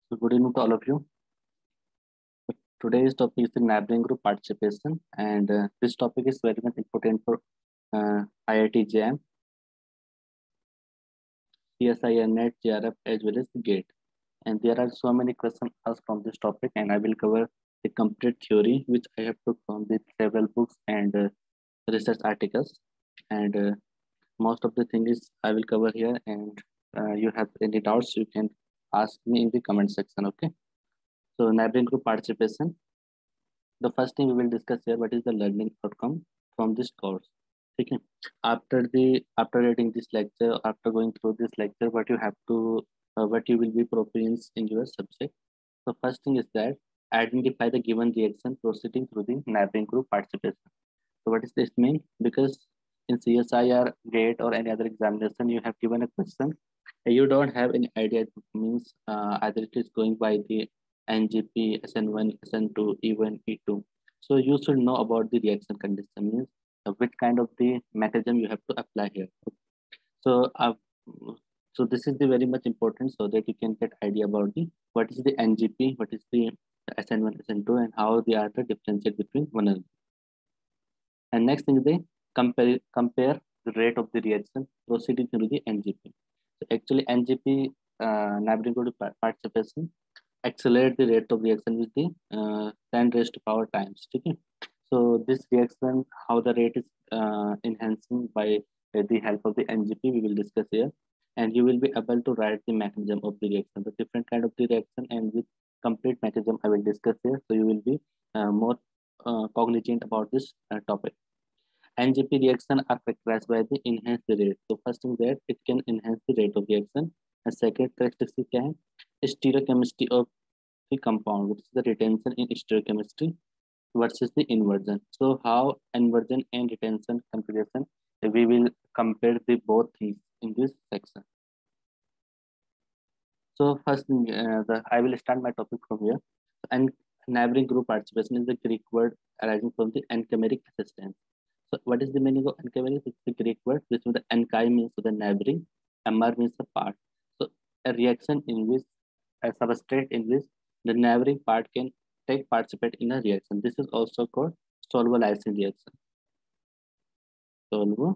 So good evening to all of you. Today's topic is the neighboring group participation, and this topic is very much important for IIT JAM, CSIR NET, JRF, as well as the GATE. And there are so many questions asked from this topic, and I will cover the complete theory, which I have took from the several books and research articles. And most of the things I will cover here, and you have any doubts, you can ask me in the comment section. Okay. So neighboring group participation. The first thing we will discuss here, what is the learning outcome from this course. Okay. After reading this lecture, after going through this lecture, what you will be proficiency in your subject. So first thing is that identify the given reaction proceeding through the neighboring group participation. So what does this mean? Because in CSIR, GATE, or any other examination, you have given a question. You don't have any idea. It means either it is going by the NGP, SN1, SN2, E1, E2. So you should know about the reaction condition, means which kind of the mechanism you have to apply here. So, so this is the very much important so that you can get idea about the what is the NGP, what is the SN1, SN2, and how they are the differentiate between one another. And next thing is the compare the rate of the reaction proceeding through the NGP. So actually NGP, neighboring group participation, accelerate the rate of reaction with the 10 raised to power times. Okay. So this reaction, how the rate is enhancing by the help of the NGP, we will discuss here. And you will be able to write the mechanism of the reaction, the different kind of the reaction, and with complete mechanism I will discuss here. So you will be more cognizant about this topic. NGP reaction are characterized by the enhanced rate. So first thing that it can enhance the rate of reaction. And second characteristic क्या है? Stereochemistry of the compound, which is the retention in stereochemistry versus the inversion. So how inversion and retention configuration, we will compare the both things in this section. So first, I will start my topic from here. And neighboring group participation is the Greek word arising from the enchimeric assistance. So what is the meaning of enchimeric? It's the Greek word, which means the enchi means the neighboring, mr means the part. So a reaction in which a substrate in which the neighboring part can participate in a reaction. This is also called solvolysis reaction. Solvolysis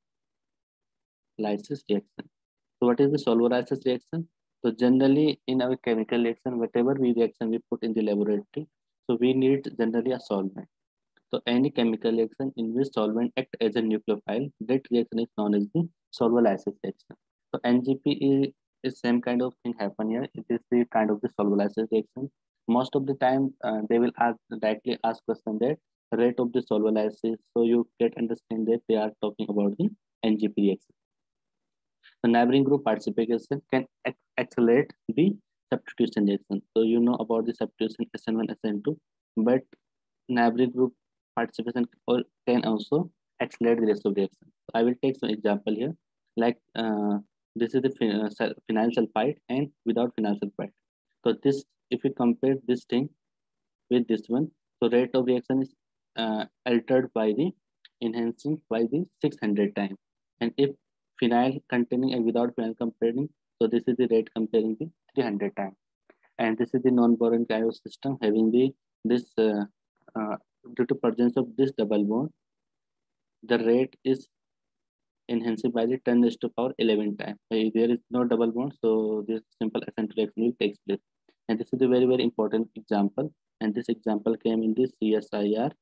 reaction. So what is the solvolysis reaction? So generally in our chemical reaction, whatever reaction we put in the laboratory, so we need generally a solvent. So any chemical reaction in which solvent act as a nucleophile, that reaction is known as the solvolysis reaction. So NGP is same kind of thing happen here. It is the kind of the solvolysis reaction. Most of the time they will directly ask question that rate of the solvolysis. So you get understand that they are talking about the NGP reaction. The neighboring group participation can accelerate the substitution reaction. So you know about the substitution SN1, SN2, but neighboring group participation can also accelerate the rest of the reaction. So I will take some example here, like this is the phenyl sulfide and without phenyl sulfide. So this, if we compare this thing with this one, so rate of reaction is altered by the enhancing by the 600 times. And if phenyl containing and without phenyl comparing, so this is the rate comparing the 300 times. And this is the non-boron cryo system having the this due to presence of this double bond, the rate is enhanced by the 10 raised to power 11 times. There is no double bond, so this simple SN2 reaction will take place. And this is a very, very important example. And this example came in this CSIR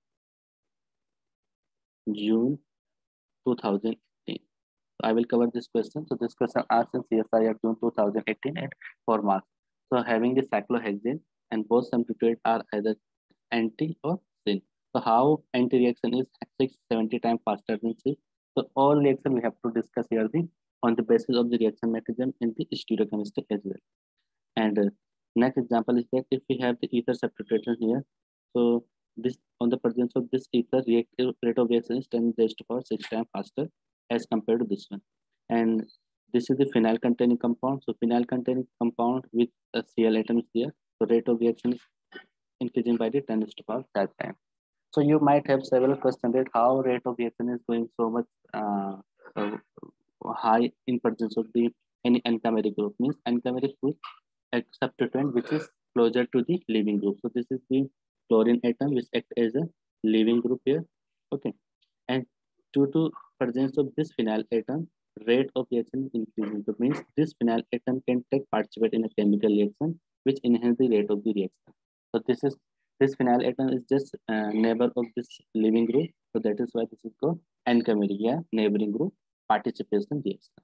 June 2018. So I will cover this question. So this question asked in CSIR June 2018 at 4 marks. So having the cyclohexane and both substituted are either anti or syn. So how anti-reaction is 670 times faster than syn. So all reaction we have to discuss here on the basis of the reaction mechanism in the stereochemistry as well. And next example is that if we have the ether substitution here, so this on the presence of this ether, reactive rate of reaction is 10 raised to power 6 times faster as compared to this one. And this is the phenyl containing compound. So phenyl containing compound with a Cl atom is there. So rate of reaction is increasing by the 10 raised to power 5 times. So you might have several questions that how rate of reaction is going so much high in presence of the any enchimeric group. Means enchimeric group a substituent which is closer to the leaving group. So this is the chlorine atom which acts as a leaving group here. Okay, and due to presence of this phenyl atom, rate of reaction is increasing. So means this phenyl atom can take participate in a chemical reaction which enhance the rate of the reaction. So this phenyl atom is just neighbor of this leaving group. So that is why this is called enchimeric, neighboring group participation reaction.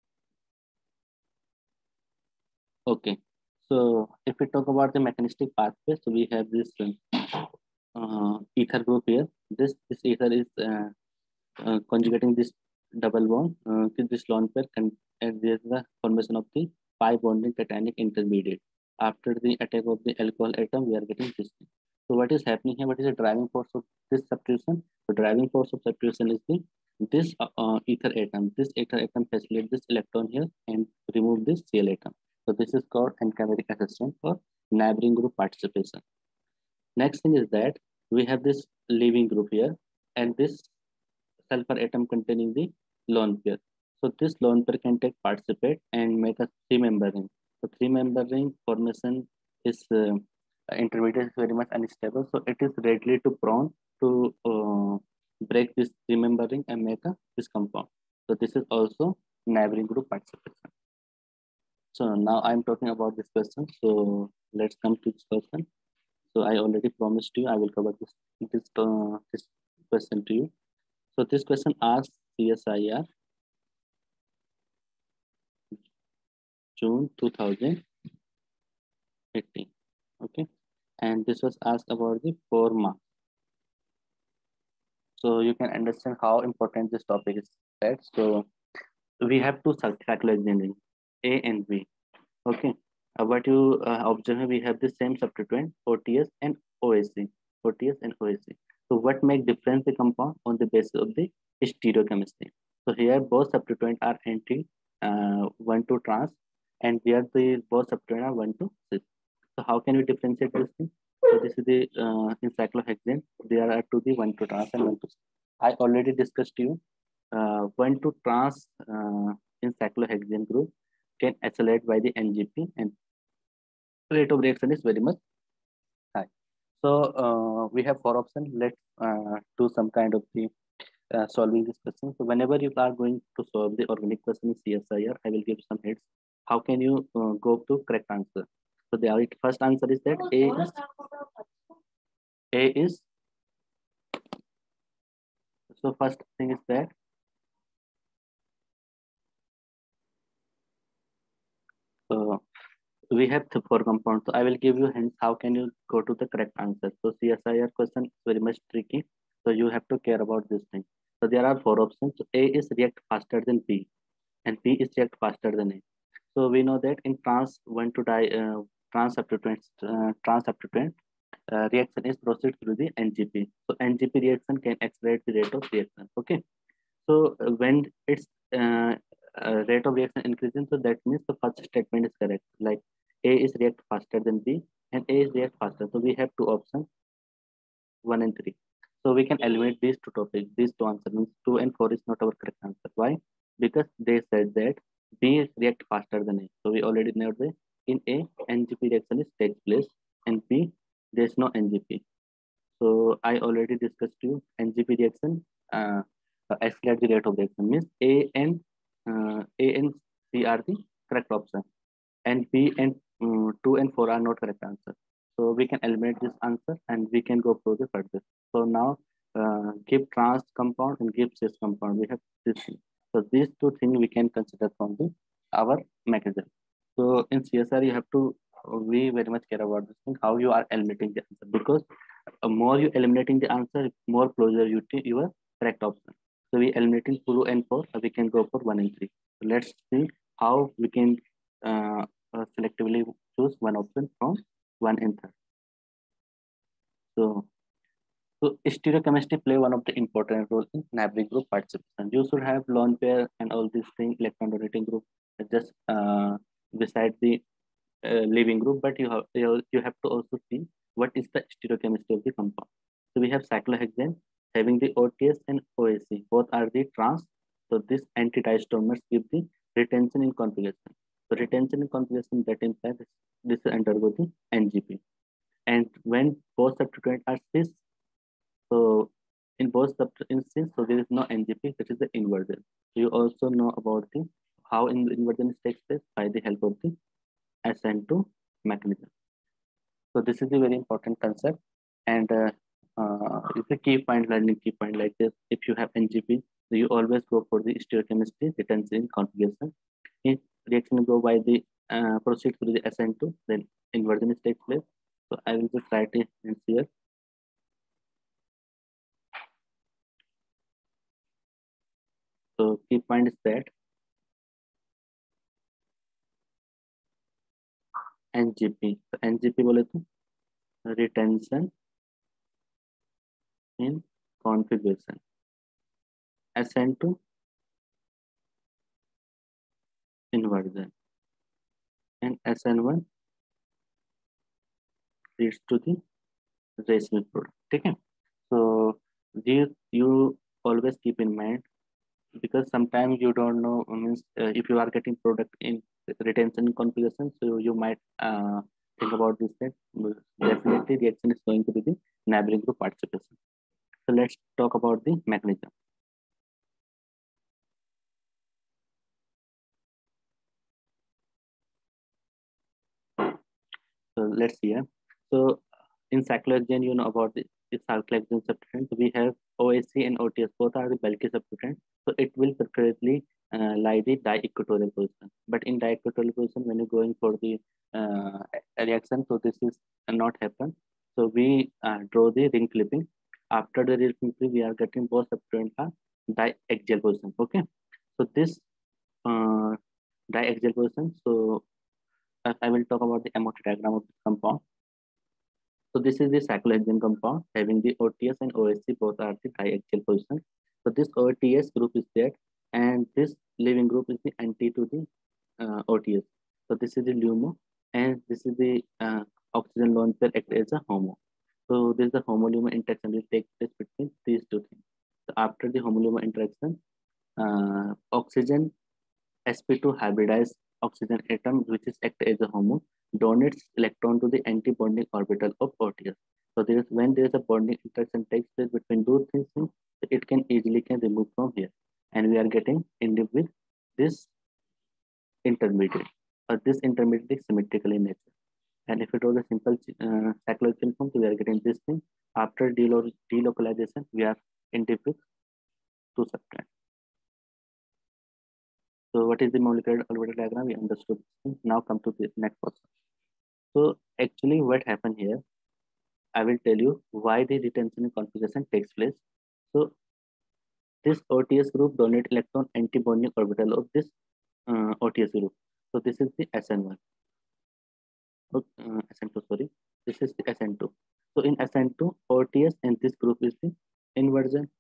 Okay, so if we talk about the mechanistic pathway, so we have this ether group here. This ether is conjugating this double bond to this lone pair, and there's the formation of the pi bonding cationic intermediate. After the attack of the alcohol atom, we are getting this thing. So what is happening here? What is the driving force of this substitution? The driving force of substitution is the this ether atom. This ether atom facilitates this electron here and remove this Cl atom. So this is called enchimeric assistance or neighboring group participation. Next thing is that we have this leaving group here and this sulfur atom containing the lone pair. So this lone pair can take participate and make a three-member ring. So three-member ring formation is intermediate is very much unstable. So it is readily to prone to break this three-member ring and make this compound. So this is also neighboring group participation. So now I'm talking about this question. So let's come to this question. So I already promised you I will cover this question to you. So this question asks CSIR June 2018. Okay, and this was asked about the 4 marks. So you can understand how important this topic is. Right? So we have two cyclohexane, A and B. Okay, what you observe, we have the same substituent OTS and OAC. OTS and OAC. So what make difference the compound on the basis of the stereochemistry? So here both substituents are anti 1,2 trans, and here the both substituents are 1,2 cis. So how can we differentiate this thing? So this is the in cyclohexane, there are to the 1,2 trans and 1,2 cis. I already discussed to you 1,2 trans in cyclohexane group can accelerate by the NGP and rate of reaction is very much high. So we have 4 options. Let's do some kind of the solving this question. So whenever you are going to solve the organic question in CSIR, I will give some hints. How can you go to correct answer? So the first answer is that A is so first thing is that we have 4 compounds. So I will give you hints. How can you go to the correct answer? So CSIR question is very much tricky. So you have to care about this thing. So there are 4 options. So A is react faster than B, and B is react faster than A. So we know that in trans 1 to die trans substituent reaction is proceed through the NGP. So NGP reaction can accelerate the rate of reaction. Okay. So when its rate of reaction increasing, so that means the first statement is correct. Like A is react faster than B, and A is react faster. So we have 2 options, 1 and 3. So we can eliminate these 2 topics. These 2 answers means 2 and 4 is not our correct answer. Why? Because they said that B is react faster than A. So we already know that in A, NGP reaction is takes place, and B, there is no NGP. So I already discussed to you NGP reaction accelerate the rate of reaction means A and C are the correct option, and B and 2 and 4 are not correct answer. So we can eliminate this answer and we can go further. So now give trans compound and give cis compound. We have this thing. So these 2 things we can consider from the our mechanism. So in CSR you have to we very much care about this thing, how you are eliminating the answer, because more you eliminating the answer, more closer you to your correct option. So we eliminating 2 and 4, so we can go for 1 and 3. So let's see how we can selectively choose one option from 1 and 3. So stereochemistry play one of the important role in neighboring group participation. You should have lone pair and all these things, electron donating group, just beside the leaving group, but you have to also see what is the stereochemistry of the compound. So we have cyclohexane having the OTS and OAC, both are the trans. So this anti-diastereomers give the retention in configuration. So retention and configuration that implies this will undergo the NGP. And when both substituents are cis, so in both instances, so there is no NGP, that is the inversion. You also know about the how in inversion takes place by the help of the SN2 mechanism. So this is a very important concept, and it's a key point, learning key point like this. If you have NGP, so you always go for the stereochemistry, retention, configuration. If reaction go by the proceed through the SN2, then inversion takes place. So I will just write it here. So key point is that NGP. So NGP बोले तो retention in configuration. SN2 inversion and SN1 leads to the racemic product. Okay. So you always keep in mind, because sometimes you don't know, means if you are getting product in retention configuration, so you might think about this that definitely reaction is going to be the neighboring group participation. So let's talk about the mechanism. So let's see. So in cyclohexane, you know about the cyclohexane substituent. So we have OAC and OTS, both are the bulky substituent. So it will preferably lie the di-equatorial position. But in di-equatorial position, when you're going for the reaction, so this is not happen. So we draw the ring clipping. After the ring clipping, we are getting both substituent are di-axial position. Okay. So this di-axial position. So I will talk about the MOT diagram of this compound. So this is the cyclohexane compound having the OTS and OSC, both are the triaxial position. So this OTS group is there, and this leaving group is the anti to the OTS. So this is the LUMO, and this is the oxygen lone pair act as a HOMO. So this is the HOMO-LUMO interaction will take place between these two things. So after the HOMO-LUMO interaction, oxygen sp2 hybridized oxygen atom, which is act as a HOMO, donates electron to the anti-bonding orbital of OTS. So there is, when there is a bonding interaction takes place between those things, it can easily remove from here, and we are getting ended with this intermediate. This intermediate is symmetrical in nature. And if it was a simple cyclohexane form, so we are getting this thing. After delocalization, we are ended with two substrates. So what is the molecular orbital diagram? We understood. Now come to the next question. So actually what happened here, I will tell you why the retention configuration takes place. So this OTS group donate electron anti-bonding orbital of this OTS group. So this is the SN1. SN2, sorry. This is the SN2. So in SN2, OTS and this group is the inversion.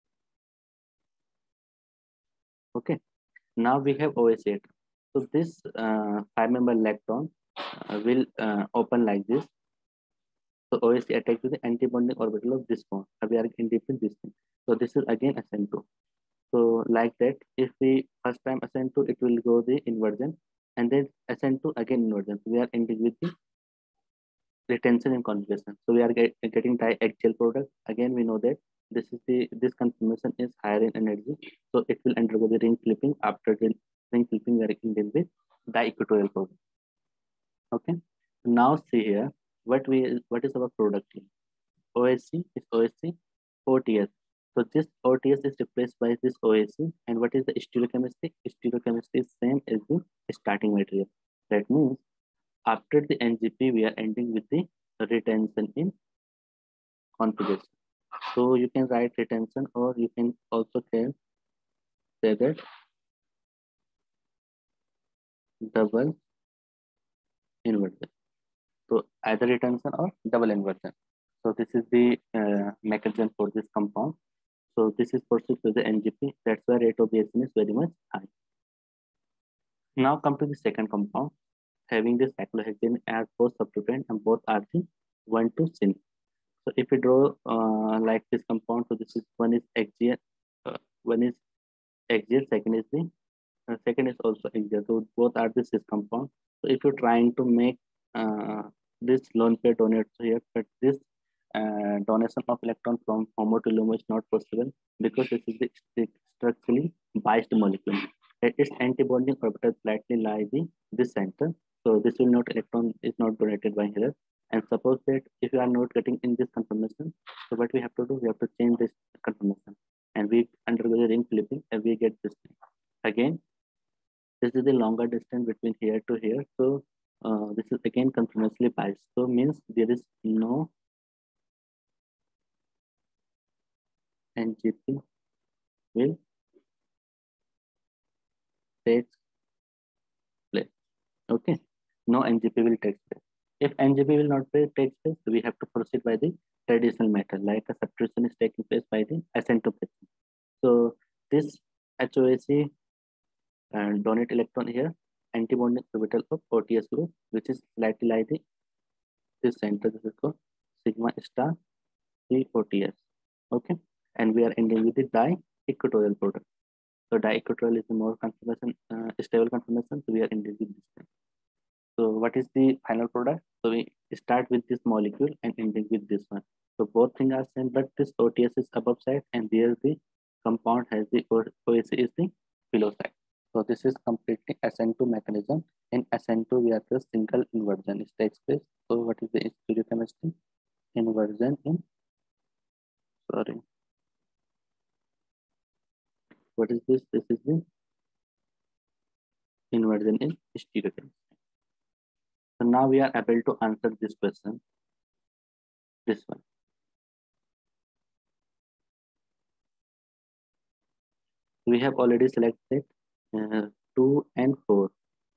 Okay. Now we have OS8. So this 5-member electron will open like this. So OSC attached to the anti-bonding orbital of this bond. We are in different this thing. So this is again SN2. So like that, if we first time SN2, it will go the inversion, and then SN2 again inversion. So we are ending with the retention and configuration. So we are getting triaxial product. Again, we know that this conformation is higher in energy, so it will undergo the ring clipping. After the ring clipping, we are ending with di-equatorial product. Okay. Now see here what is our product here. OSC is OSC OTS. So this OTS is replaced by this OSC, and what is the stereochemistry? Stereochemistry is same as the starting material. That means after the NGP, we are ending with the retention in configuration. So you can write retention, or you can also say that double inversion. So either retention or double inversion. So this is the mechanism for this compound. So this is pursued to the NGP. That's why rate of reaction is very much high. Now come to the second compound, having the cyclohexane as both substituent and both are the 1,2-syn. So if we draw like this compound, so this is one is axial, second is the second is also easier. So both are the cis compound. So if you're trying to make uh, this lone pair donates here, but this donation of electron from HOMO to LUMO is not possible because this is the structurally biased molecule. Its antibonding orbital slightly lie the this center. So this will not electron is not donated by here. And suppose that if you are not getting in this conformation, so what we have to do, we have to change this conformation, and we undergo the ring flipping, and we get this thing. Again, this is the longer distance between here to here. So this is again continuously biased. So means there is no NGP will take place. Okay, no NGP will take place. If NGP will not take place, we have to proceed by the traditional method, like a substitution is taking place by the accentuation. So this HOAC and donate electron here, antibonding orbital of OTS group, which is slightly like this center. This is called sigma star OTS. Okay, and we are ending with the di-equatorial product. So di-equatorial is the more conformation, stable conformation. So we are ending with this thing. So what is the final product? So we start with this molecule and ending with this one. So both things are same, but this OTS is above side, and there the compound has the OAC is the below side. So this is completely SN2 mechanism. In SN2, we have the single inversion. It takes place. So what is the stereochemistry? Inversion in, sorry, what is this? This is the inversion in stereochemistry. So now we are able to answer this question. This one. We have already selected 2 and 4.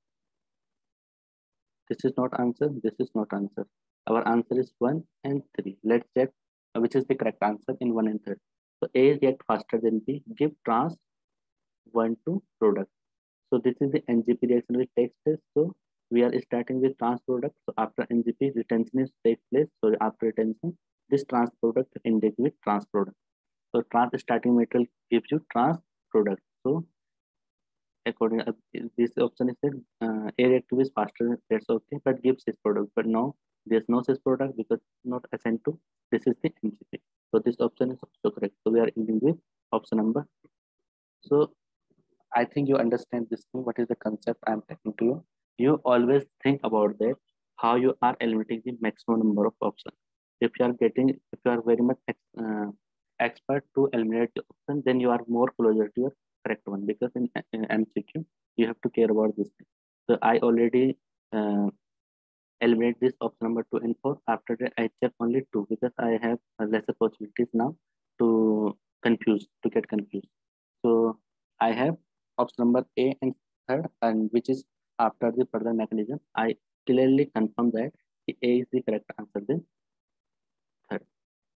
This is not answer. This is not answer. Our answer is 1 and 3. Let's check which is the correct answer in 1 and 3. So A react faster than B. Give trans 1 to product. So this is the NGP reaction which takes place. So we are starting with trans product. So after NGP, retention is takes place. So after retention, this trans product index with trans product. So trans starting material gives you trans product. So according this option is that A reactive is faster, that's okay, but gives cis product. But no, there's no cis product because not SN2. This is the NGP. So this option is also correct. So we are ending with option number. So I think you understand this thing. What is the concept I'm taking to you? You always think about that, how you are eliminating the maximum number of options. If you are getting, if you are very much expert to eliminate the option, then you are more closer to your correct one. Because in MCQ, you have to care about this thing. So I already eliminate this option number 2 and 4. After that, I check only 2 because I have lesser possibilities now to get confused. So I have option number A and third, and which is after the further mechanism. I clearly confirm that the A is the correct answer. Then third.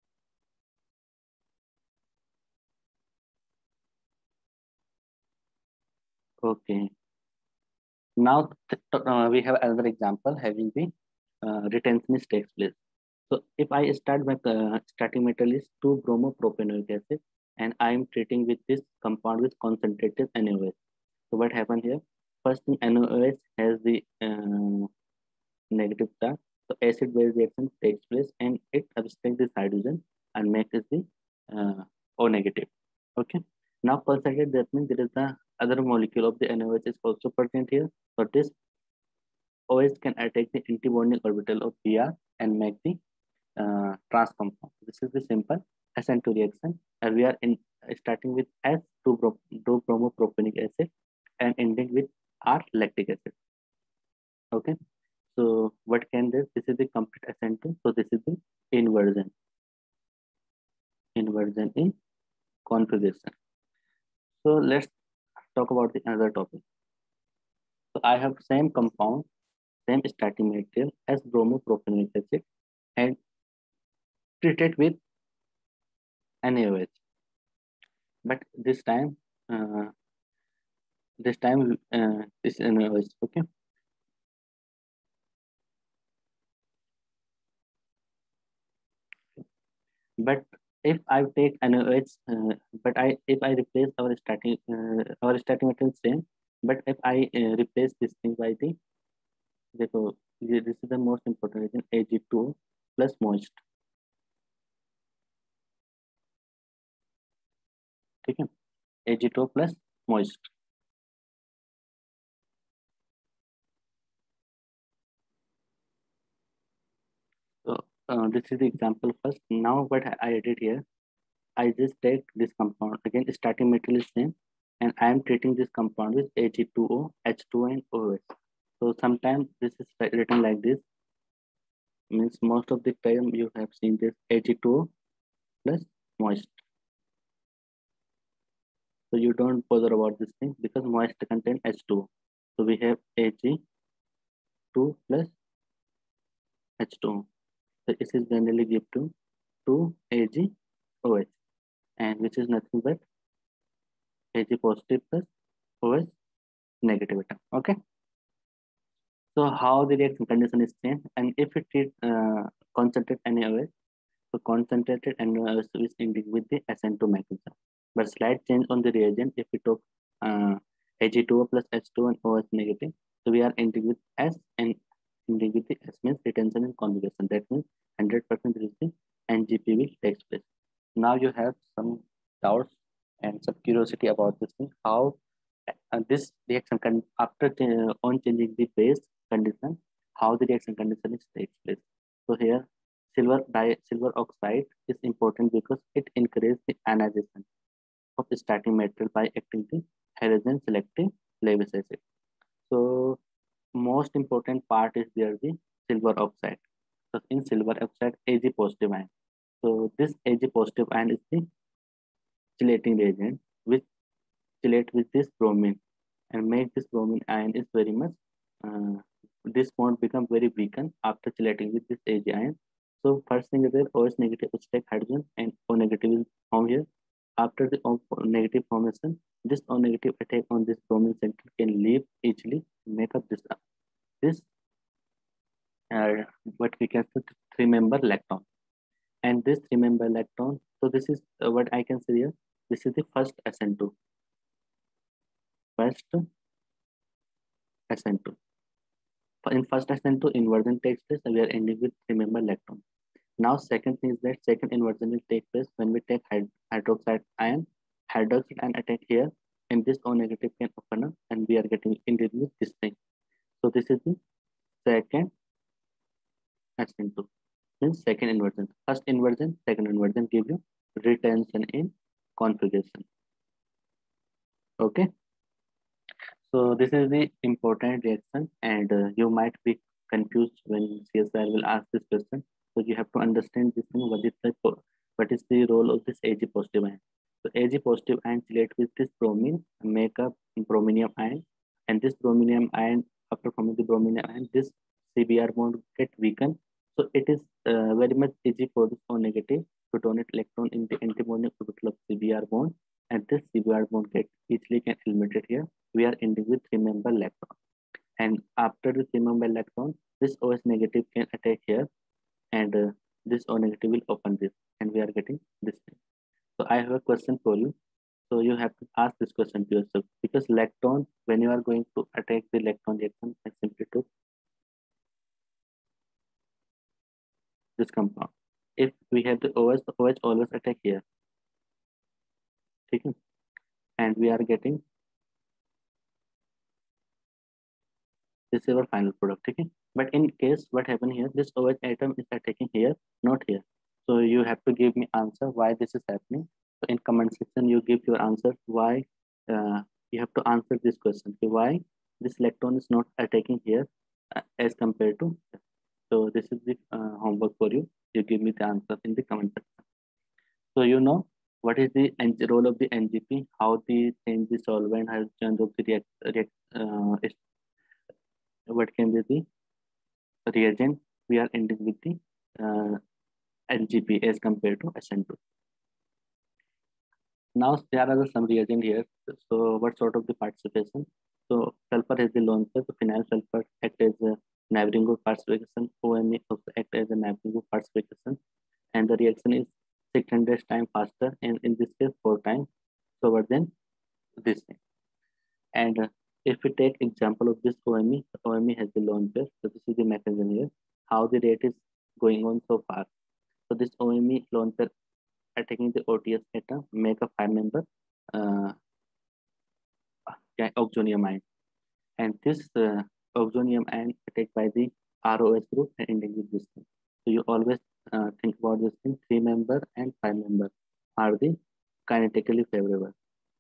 Okay. Now we have another example having the retention takes place. So if I start with starting metal is 2-bromopropanoic acid, and I am treating with this compound with concentrated NaOH. So what happened here? First thing, NaOH has the negative charge. So acid-base reaction takes place and it abstracts this hydrogen and makes the O negative. Okay. Now concentrate, that means there is the other molecule of the NaOH is also present here. So this OH can attack the antibonding orbital of Br and make the trans compound. This is the simple SN2 reaction. And we are in starting with S2-bromopropanic acid and ending with R-lactic acid. Okay. So what can this? This is the complete SN2. So this is the inversion. Inversion in configuration. So let's talk about the another topic. So I have same compound, same starting material as bromopropanoic acid and treated with NaOH. But this time this NaOH. Okay. But if I take NaOH, but if I replace our starting material same, But if I replace this thing by the, देखो, this is the most important reason, Ag2 plus moist, ठीक है, Ag2 plus moist. So this is the example first. Now what I did here, I just take this compound again, starting material is same, and I am treating this compound with Ag2O, H2O, and OH. So sometimes this is written like this, means most of the time you have seen this Ag2O plus moist. So you don't bother about this thing because moist contain H2O. So we have Ag2 plus H2O. So this is generally give to 2 AgOH, and which is nothing but Ag positive plus OH negative atom. Okay. So how the reaction condition is changed, and if it is concentrated NaOH, so concentrated NaOH is indicate with the SN2 mechanism. But slight change on the reagent, if we took Ag2O plus H2 and OH negative, so we are indicate with S, and indicate with the S means retention and conjugation. That means 100% is the NGP will take place. Now you have some doubts and some curiosity about this thing. How this reaction can after on changing the base condition, how the reaction condition is takes place. So here silver oxide is important because it increases the ionization of the starting material by acting the halogen selective Lewis acid. So most important part is there the silver oxide. So in silver oxide Ag positive ion. So this Ag positive ion is the chelating reagent which chelate with this bromine and make this bromine ion is very much uh, this bond become very weakened after chelating with this Ag ion. So first thing is that OH negative will take hydrogen and O negative will form here. After the O negative formation, this O negative attack on this bromine center can leave easily make up this what we can say three-member electron. And this three-member electron, so this is what I can say here. This is the first SN2. First SN2. In first SN2, inversion takes place and we are ending with three-member electron. Now second thing is that second inversion will take place when we take hydroxide ion. Hydroxide ion attack here and this O negative can open up and we are getting ended with this thing. So this is the second SN2. Means second inversion. First inversion, second inversion give you retention in configuration. Okay. So this is the important reaction, and you might be confused when CSIR will ask this question. So you have to understand this thing. What is the role of this Ag positive ion? So Ag positive ion chelate with this bromine, make up brominium ion, and this brominium ion after forming the brominium ion, this CBr bond get weakened. So it is very much easy for this O negative to donate electron in the antimony orbital of CBr bond, and this CBr bond get easily can eliminated here. We are ending with three-member electron. And after the three-member electron, this OH negative can attack here and this O negative will open this and we are getting this thing. So I have a question for you. So you have to ask this question to yourself because electron, when you are going to attack the electron reaction, I simply took this compound. If we have the OH always attack here. Okay? And we are getting this is our final product. Okay? But in case what happened here, this OH atom is attacking here, not here. So you have to give me answer why this is happening. So in comment section, you give your answer why you have to answer this question. Okay, why this electron is not attacking here as compared to. So this is the homework for you. You give me the answer in the comment section. So you know what is the role of the NGP, how the change the solvent has changed of the what can be the reagent we are ending with the NGP as compared to SN2. Now there are some reagent here. So what sort of the participation? So sulfur has the lone pair, so phenyl sulfur act as a neighboring group participation, OMe also act as a neighboring group participation, and the reaction is 600 times faster, and in this case 4 times slower than this thing. And If we take example of this OME, the OME has the lone pair. So this is the mechanism here, how the rate is going on so far. So this OME lone pair attacking the OTS atom make a 5-member uh, oxonium ion. And this oxonium ion attacked by the ROS group and ending with this thing. So you always think about this thing, 3-member and 5-member are the kinetically favorable.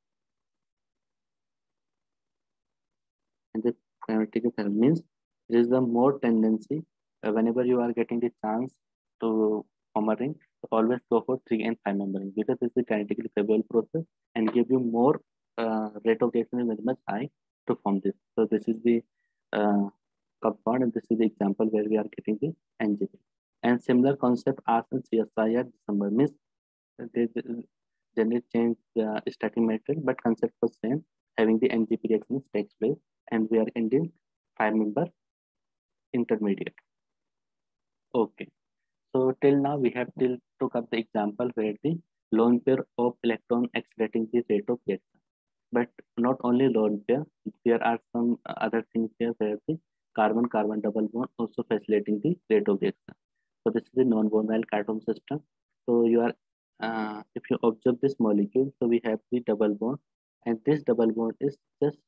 And the kinetically favorable means there is a more tendency whenever you are getting the chance to form a ring, always go for 3 and 5-member ring because it's the kinetically favorable process and give you more rate of reaction is very much high to form this. So this is the compound and this is the example where we are getting the NGP. And similar concept as in CSI at December means they generally change the starting material, but concept was same, having the NGP reactions takes place and we are ending 5-member intermediate. Okay. So till now we have till took up the example where the lone pair of electron accelerating the rate of reaction. But not only lone pair, there are some other things here where the carbon-carbon double bond also facilitating the rate of reaction. So this is the non-volatile Cartan system. So you are, if you observe this molecule, so we have the double bond, and this double bond is just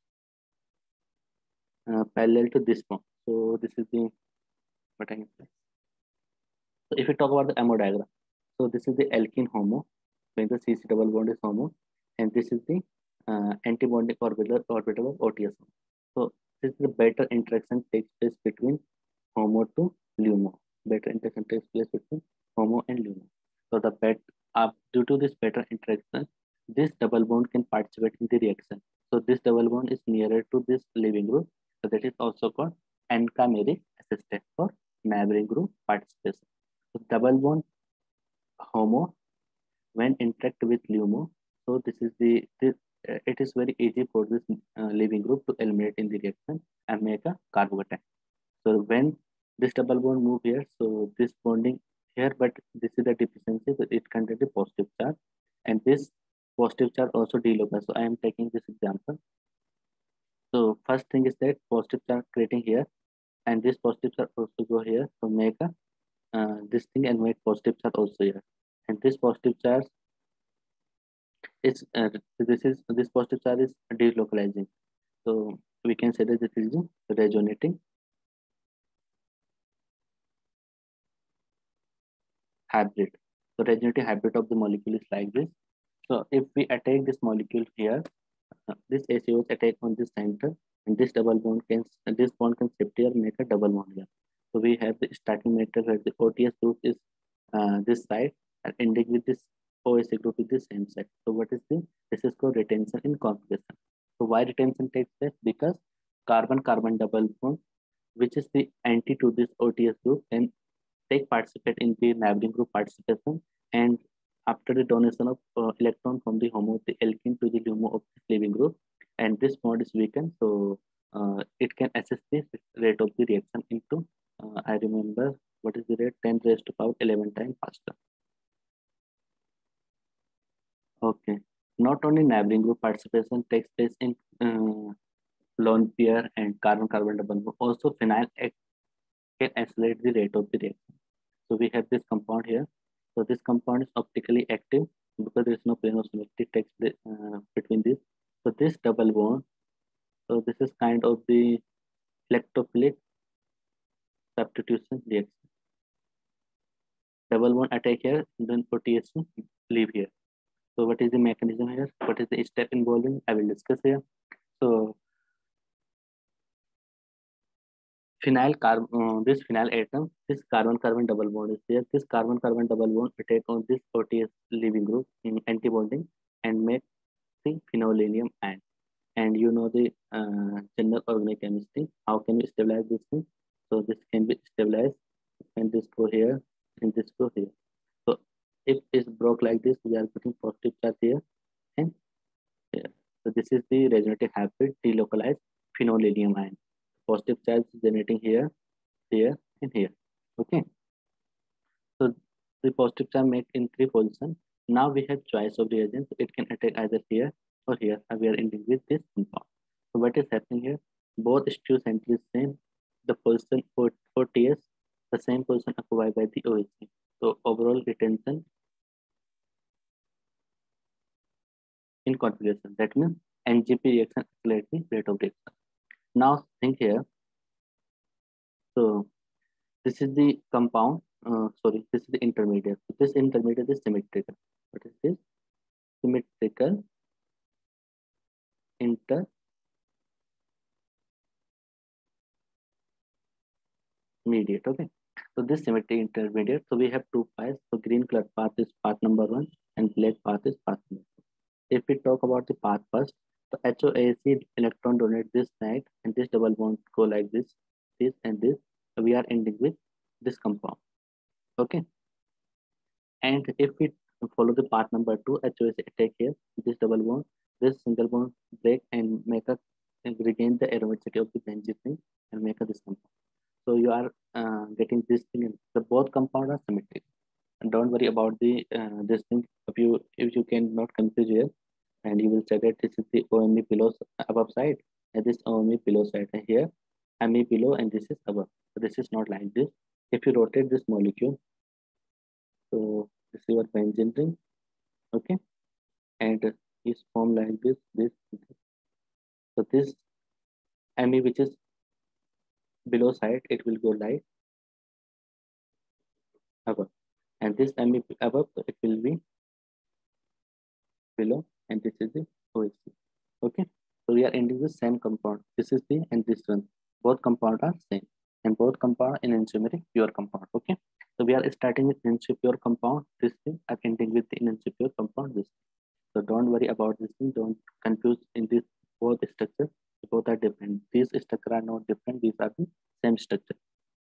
parallel to this one. So this is the what I can say. So if we talk about the MO diagram, so this is the alkene HOMO, when the CC double bond is HOMO, and this is the antibonding orbital of OTS. So this is the better interaction takes place between HOMO to LUMO. Better interaction takes place between HOMO and LUMO. So the due to this better interaction, this double bond can participate in the reaction. So this double bond is nearer to this leaving group. So that is also called ancameric assistant for neighboring group participation. So double bond HOMO when interact with LUMO. So this is it is very easy for this leaving group to eliminate in the reaction and make a carbocation. So when this double bond move here, so this bonding here, but this is the deficiency, so it contains a positive charge, and this positive charge also delocalized. So I am taking this example. So first thing is that positive charge creating here, and this positive charge also go here to make a this thing and make positive charge also here, and this positive charge is this positive charge is delocalizing. So we can say that this is resonating hybrid. So resonating hybrid of the molecule is like this. So if we attack this molecule here, this ACO attack on this center, and this double bond can this bond can shift here make a double bond here. So we have the starting matter where the OTS group is this side and ending with this OSA group with the same side. So what is this? This is called retention in configuration. So why retention takes place? Because carbon-carbon double bond, which is the anti to this OTS group, can participate in the neighboring group participation, and after the donation of electron from the HOMO, the alkene to the LUMO of this leaving group, and this bond is weakened, so it can assist the rate of the reaction into, I remember, what is the rate? 10 raised to power 11 times faster. Okay. Not only neighboring group participation takes place in lone pair and carbon-carbon double bond, also phenyl can accelerate the rate of the reaction. So we have this compound here. So this compound is optically active because there is no plane of symmetry takes between this. So this double bond, so this is kind of the electrophilic substitution reaction. Double bond attack here, then protease leave here. So what is the mechanism here? What is the step involving? I will discuss here. So this phenyl atom, this carbon-carbon double bond is there. This carbon-carbon double bond attack on this OTS leaving group in antibonding and make the phenolanium ion. And you know the general organic chemistry. How can we stabilize this thing? So this can be stabilized, and this go here, and this go here. So if it's broke like this, we are putting positive charge here and here. So this is the resonating hybrid delocalized phenolanium ion. Positive charge is generating here, here, and here. Okay. So the positive charge make in 3 positions. Now we have choice of reagent. It can attack either here or here. And we are ending with this compound. So what is happening here? Both stereocentries same, the person for TS, the same person occupied by the OAC. So overall retention in configuration. That means NGP reaction accelerates the rate of reaction. Now think here. So this is the compound. This is the intermediate. So this intermediate is symmetrical. What is this? Symmetrical intermediate. Okay. So this symmetry intermediate. So we have two paths. So green color path is path number 1 and black path is path number 2. If we talk about the path first, the HOAC electron donate this side and this double bond go like this and this. So we are ending with this compound. Okay. And if we follow the path number 2, HOAC attack here, this double bond, this single bond break and make a and regain the aromaticity of the benzene ring and make a this compound. So you are getting this thing in the both compound are symmetric. And don't worry about the this thing. If you cannot confuse here, and you will check that this is the OMe below above side and this OMe below side, and here ME below and this is above. So this is not like this. If you rotate this molecule, so this is your benzene ring, okay, and is formed like this. So this ME which is below side, it will go like above, and this ME above, so it will be below, and this is the OHC. Okay, so we are ending with same compound. This is the and this one. Both compound are same, and both compound in enantiomeric pure compound. Okay, so we are starting with enantiomer pure compound. This thing are ending with the enantiomer pure compound. This. So don't worry about this thing. Don't confuse in this both structure. Both are different. These structure are not different. These are the same structure.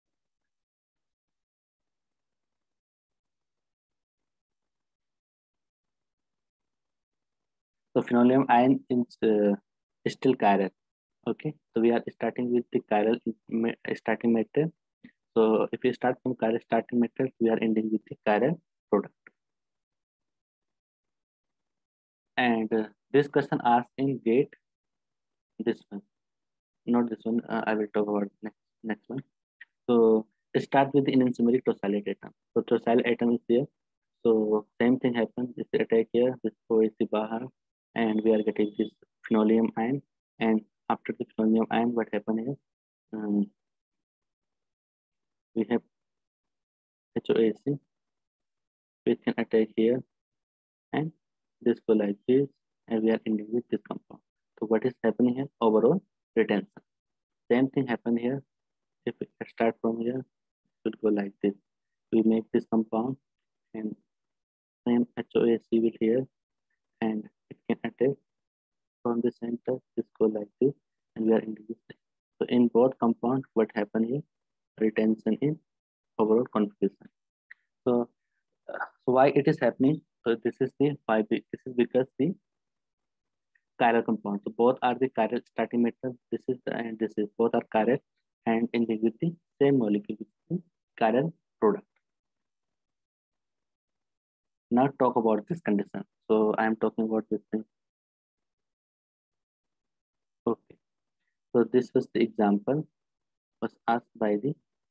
So phenolium ion is still chiral. Okay, so we are starting with the chiral starting material. So if we start from chiral starting material, we are ending with the chiral product. And this question asked in GATE, this one, not this one. I will talk about next one. So start with the enantiomeric tosylate atom. So tosylate atom is here. So same thing happens. This attack here. This is the Bahar, and we are getting this phenolium ion. And after the phenolium ion, what happened is we have HOAC, which can attack here, and this go like this, and we are ending with this compound. So what is happening here? Overall retention. Same thing happen here. If we start from here, it will go like this. We make this compound, and same HOAC will here, and it can attack from the center. This go like this, and we are ending with this. So in both compound, what happen here? Retention in overall configuration. So, so why it is happening? So this is the why. This is because the chiral compound. So both are the chiral starting metal. This is the and this is both are chiral and ending with the same molecule, with the chiral product. Now talk about this condition. So I am talking about this thing. Okay. So this was the example was asked by the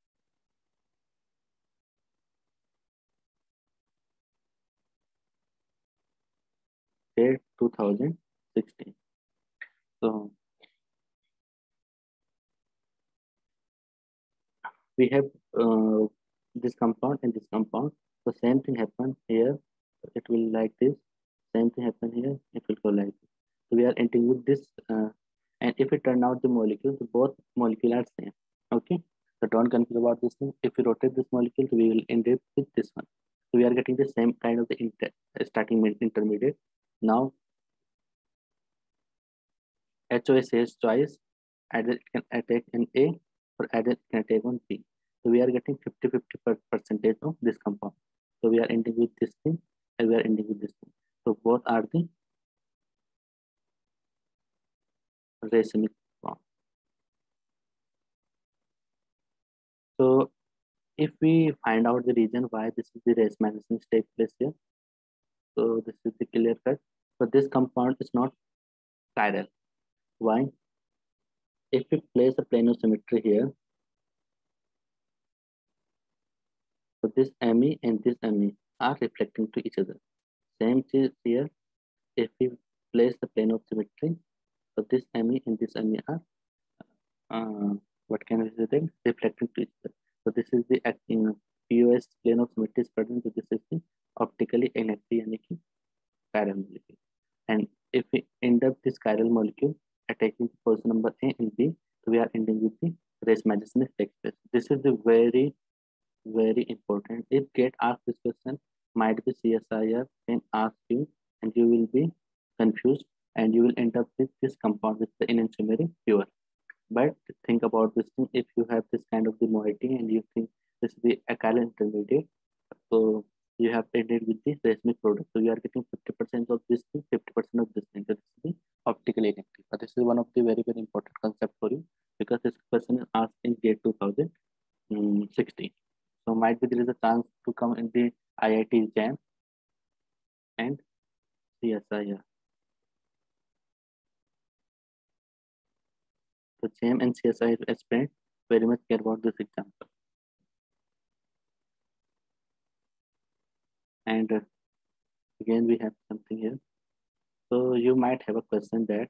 year 2016. So we have this compound and this compound. The same thing happen here. It will like this. Same thing happen here. It will go like this. So we are ending with this. And if we turn out the molecule, the both molecule are same. Okay. So don't confuse about this thing. If we rotate this molecule, we will end up with this one. So we are getting the same kind of the starting intermediate. Now HOS says choice. Either it can attack an A or either it can attack on B. So we are getting 50-50 percentage of this compound. So we are ending with this thing and we are ending with this thing. So both are the racemic form. So if we find out the reason why this is the racemagnetism take place here, so this is the clear cut. So this compound is not chiral. Why? if we place a plane of symmetry here, so this ME and this ME are reflecting to each other. Same is here. If we place the plane of symmetry, so this ME and this ME are uh, what can we say then? Reflecting to each other. So this is the acting POS plane of symmetry is present. So this is the optically inactive यानी कि chiral molecule. And if we end up this chiral molecule attacking the position number A and B, so we are ending with the race magician takes place. This is the very important. If get asked this question, might be CSIR can ask you, and you will be confused, and you will end up with this compound with the enantiomer pure. But think about this thing: if you have this kind of the moiety and you think this is the alkyl intermediate, so you have ended with the racemic product. So you are getting 50% of this thing, 50% of this thing. So this is the optically inactive. But this is one of the very important concept for you because this question is asked in GATE 2016. So might be there is a chance to come in the IIT JAM and CSIR. So JAM and CSIR aspirant very much care about this example. And again, we have something here. So you might have a question that,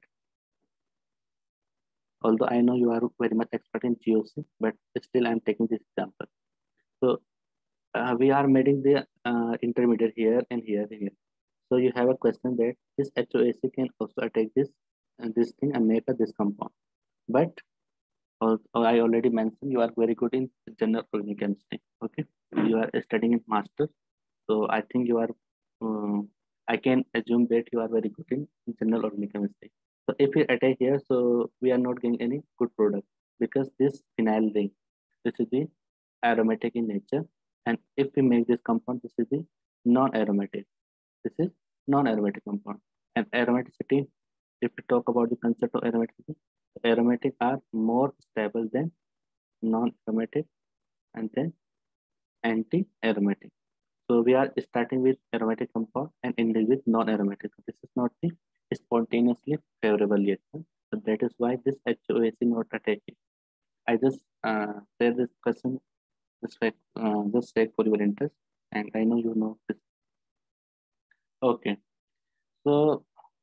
although I know you are very much expert in GOC, but still I'm taking this example. So we are making the intermediate here and here and here. So you have a question that this HOAC can also attack this thing and make this compound. But I already mentioned you are very good in general organic chemistry. Okay, you are studying in master, so I think you are. I can assume that you are very good in general organic chemistry. So if we attack here, so we are not getting any good product because this phenyl ring, this is the aromatic in nature, and if we make this compound, this is the non-aromatic. This is non-aromatic compound, and aromaticity. If we talk about the concept of aromaticity, aromatic are more stable than non-aromatic and then anti-aromatic. So we are starting with aromatic compound and ending with non-aromatic. This is not the spontaneously favorable reaction. So that is why this HOAC not attacking. I just share this question just check for your interest, and I know you know this. Okay, so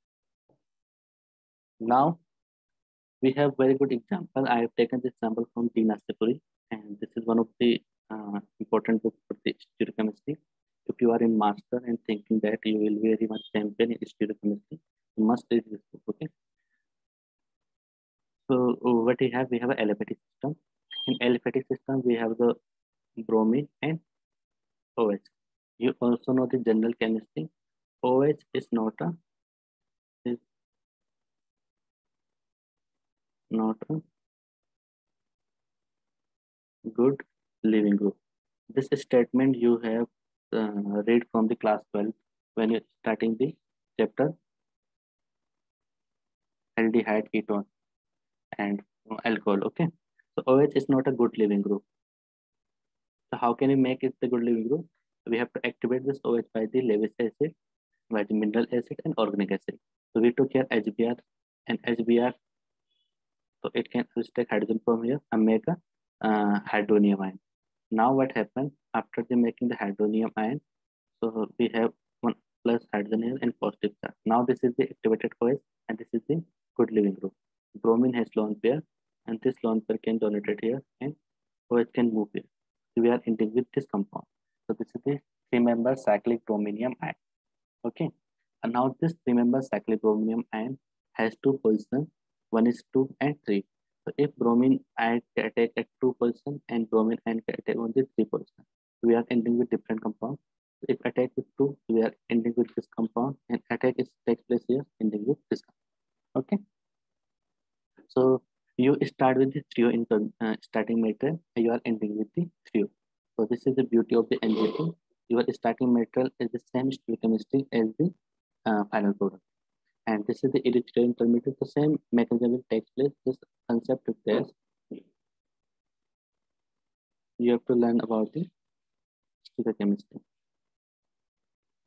now we have very good example. I have taken this example from T. Nastapuri, and this is one of the important books for the stereochemistry. If you are in master and thinking that you will be very much champion in stereochemistry, you must read this book. Okay. So what we have an aliphatic system. In aliphatic system, we have the bromine and OH. You also know the general chemistry. OH is not a good living group. This statement you have read from the class 12 when you're starting the chapter aldehyde ketone and alcohol. Okay, so OH is not a good living group. So how can we make it the good living group? We have to activate this OH by the Lewis acid, by the mineral acid and organic acid. So we took here HBr and HBr. So it can take hydrogen from here and make a hydronium ion. Now what happens after the making the hydronium ion? So we have one plus hydrogen here and positive charge. Now this is the activated OH and this is the good living group. Bromine has lone pair and this lone pair can donate it here and OH can move here. So we are ending with this compound. So this is the 3-member cyclic brominium ion. Okay. And now this 3-member cyclic brominium ion has 2 positions. One is 2 and 3. So if bromine ion can attack at 2 position and bromine ion can attack on the 3 position, we are ending with different compounds. So if attack with 2, we are ending with this compound, and attack is takes place here, ending with this compound. Okay. So you start with the trio in starting material, and you are ending with the trio. So this is the beauty of the NGP. Your starting material is the same stoichiometry as the final product. And this is the erythritol intermediate. The same mechanism will take place. This concept is there. You have to learn about the stoichiometry.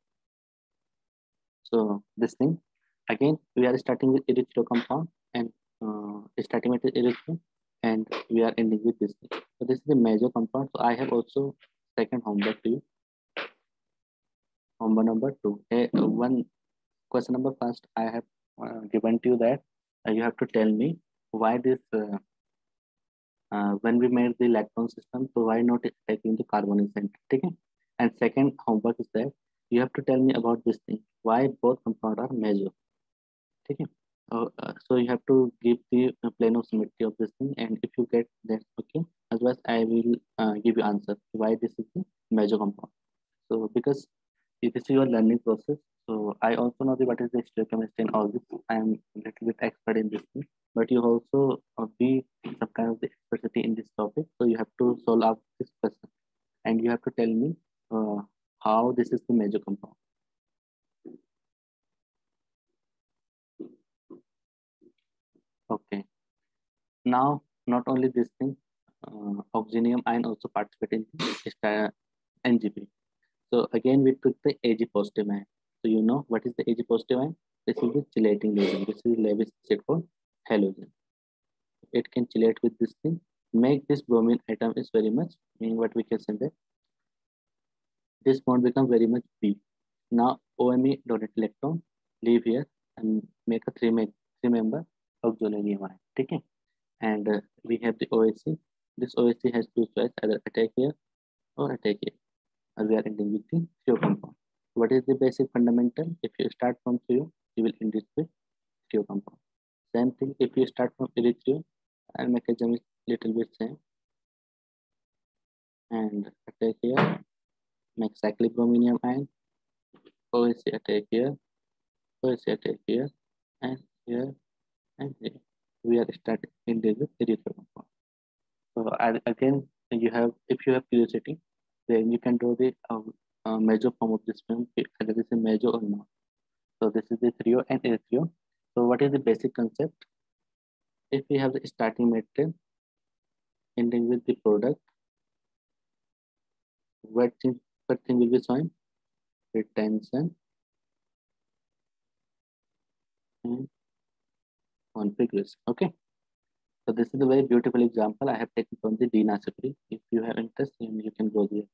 So this thing, again, we are starting with erythritol compound, and starting with the erythritol, and we are ending with this thing. So this is the major compound. So I have also second homework to you. Homework number 2. One question number first, I have given to you that you have to tell me why this when we made the lactone system, so why not taking the carbonyl center? Okay? And second homework is that you have to tell me about this thing, why both compounds are major. Okay? So you have to give the plane of symmetry of this thing, and if you get that, okay. Otherwise, I will give you answer why this is the major compound. So because this is your learning process, so I also know the what is the stereochemistry and all this. I am a little bit expert in this thing, but you also be some kind of the expertise in this topic. So you have to solve out this question, and you have to tell me how this is the major compound. Okay. Now, not only this thing, oxynium ion also participate in the NGP. So again, we took the Ag positive ion. So you know what is the Ag positive ion? This is the chelating agent. This is Lewis acid for halogen. It can chelate with this thing. Make this bromine atom is very much, meaning what we can say that this bond becomes very much weak. Now OMe donate electron, leave here and make a three member oxynium ion. Okay? And we have the OAC. This OAC has two choices, either attack here or attack here. We are ending with the trio compound. What is the basic fundamental? If you start from trio, you will end it with trio compound. Same thing if you start from erythritol, and mechanism is little bit same. And attack here, make cyclic brominium ion, OAC attack here, OAC attack here, and here, and here. We are starting ending with erythritol compound. So again, you have if you have curiosity, then you can draw the major form of this film, whether this is major or not. So this is the trio and erythritol. So what is the basic concept? If we have the starting material ending with the product, what thing will be showing? Retention and configuration. Okay. So this is a very beautiful example I have taken from the Dina Sapri. If you have interest, you can go there.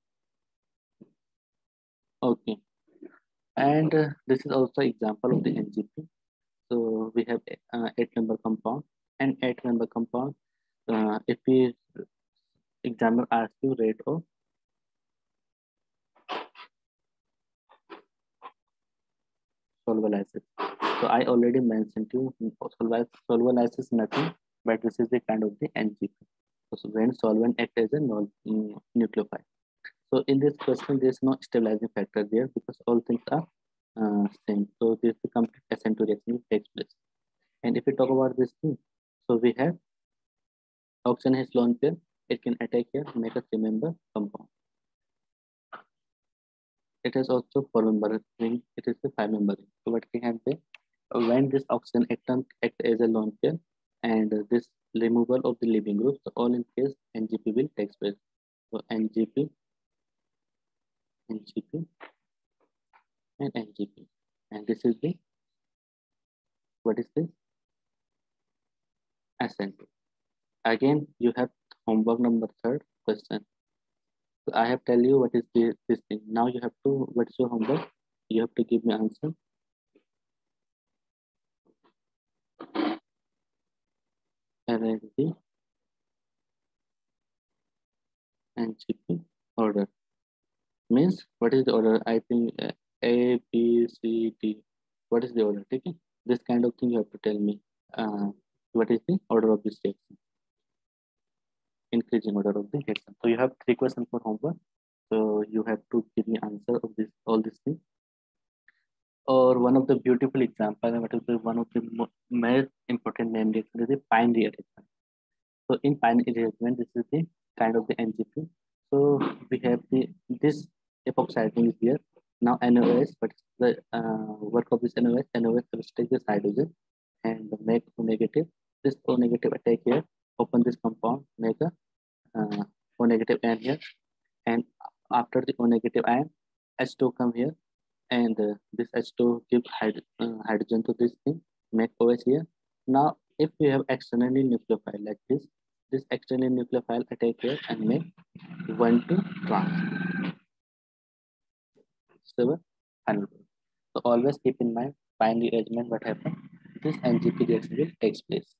Okay. And this is also example of the NGP. So we have 8-member compound and 8-member compound. If we examiner asks you rate of solvolysis. So I already mentioned to you solvolysis is nothing, but this is the kind of the NGP. So when solvent acts as a nucleophile. So in this question, there is no stabilizing factor there because all things are same. So this is the complete SN2 reaction takes place. And if we talk about this thing, so we have oxygen has lone pair, it can attack here, make a 3-member compound. It is also 4-member ring, it is a 5-member ring. So what can happen when this oxygen atom acts as a lone pair and this removal of the leaving group, so all in case NGP will take place. So NGP, NGP, and NGP. And this is the, what is this? SN2. Again, you have homework number 3rd question. So I have tell you what is this thing. Now you have to, what is your homework? You have to give me answer. Arrange the NGP order. Means what is the order? I think A, B, C, D. What is the order? Okay? This kind of thing you have to tell me. What is the order of this reaction? Increasing order of the reaction. So you have 3 questions for homework. So you have to give me answer of this all these things. Or one of the beautiful example, what is the one of the most important name reaction is the pine rearrangement. So in pine rearrangement, this is the kind of the NGP. So we have the this epoxide is here. Now NOS, but the work of this NOS, NOS substitute this hydrogen and make O negative. This O negative attack here, open this compound, make a O negative ion here, and after the O negative ion, H2 come here, and this H2 give hydrogen to this thing, make OH here. Now If we have externally nucleophile like this external nucleophile attack here and make 1 to trans. So final product. So always keep in mind fine rearrangement what happens. This NGP reaction will takes place.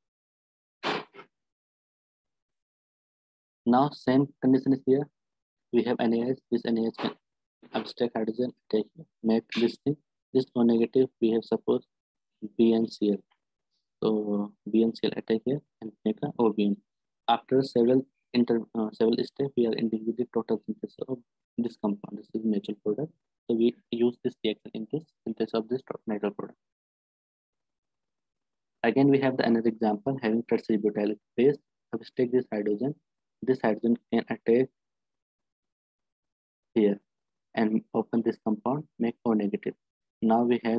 Now same condition is here. We have NaH. This NaH can abstract hydrogen attack here. Make this thing. This O negative we have suppose BnCl. So BnCl attack here and make a OBN. After several steps, we are ending with the total synthesis of this compound. This is natural product. So we use this reaction in this synthesis of this natural product. Again, we have the another example having tertiary butylic base. Abstract this hydrogen. This hydrogen can attack here and open this compound, make O negative. Now we have,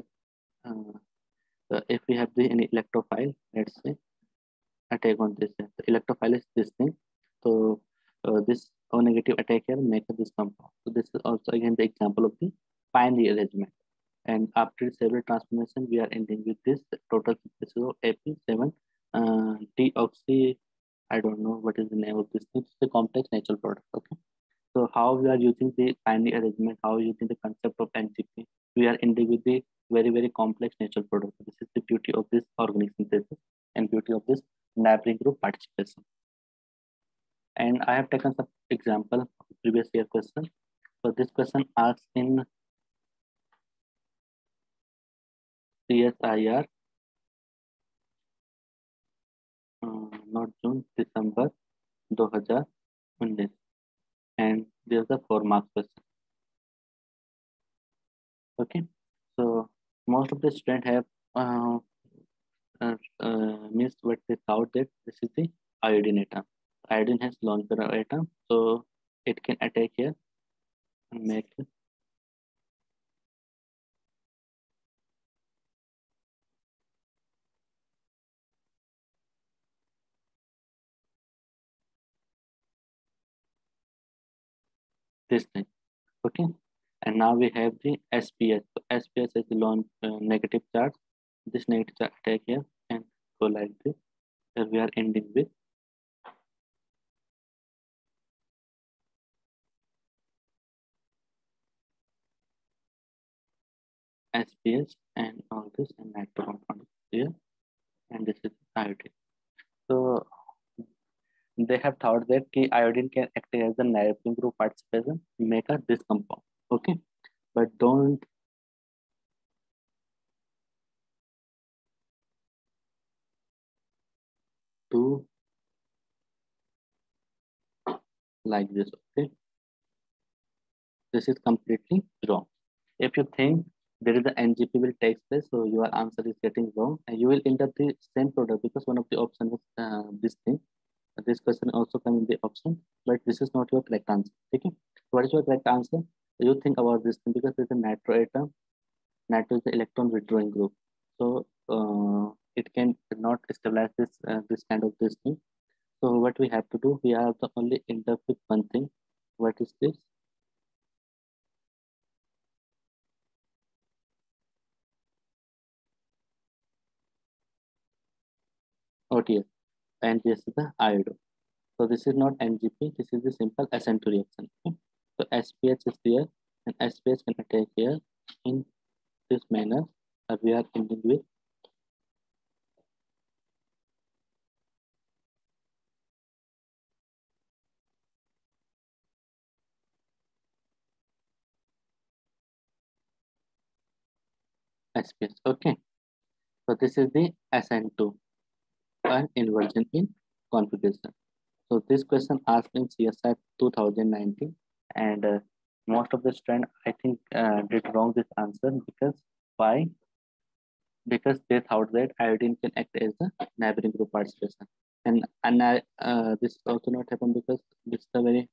if we have any electrophile, let's say, attack on this. The electrophile is this thing. So this O negative attack here make this compound. So this is also again the example of the fine rearrangement. And after several transformation, we are ending with this total synthesis of AP7 deoxy. I don't know what is the name of this thing. It's a complex natural product. Okay. So how we are using the fine rearrangement, how using the concept of NGP, we are ending with the very complex natural product. This is the beauty of this organic synthesis and beauty of this neighboring group participation. And I have taken some example of previous year question. So this question asks in CSIR, not June, December 2019, and there's a 4 mark question. Okay, so most of the students have means what they thought that this is the iodine atom. Iodine has lone pair atom, so it can attack here and make this thing. Okay, and now we have the SPS. So SPS is the lone negative charge. This negative charge attack here and go like this. Here we are ending with SPS and all this and nitro compound here, and this is iodine. So they have thought that key iodine can act as a neighboring group participation to make a this compound. Okay, but don't do like this. Okay, this is completely wrong. If you think there is the NGP will take place, so your answer is getting wrong, and you will end up the same product because one of the option is this thing. This question also come in the option, but this is not your correct answer. Okay, what is your correct answer? You think about this thing because there's a nitro atom. Nitro is the electron withdrawing group, so it can not stabilize this kind of this thing. So what we have to do, we have to only end up with one thing. What is this? OTS, and this is the iodo. So this is not NGP, this is the simple SN2 reaction. Okay? So SPH is there, and SPH can attack here in this manner. We are ending with SPH. Okay, so this is the SN2, an inversion in configuration. So this question asked in CSI 2019, and most of the students I think did wrong this answer because why? Because they thought that iodine can act as a neighboring group participation, and this also not happen because this is a very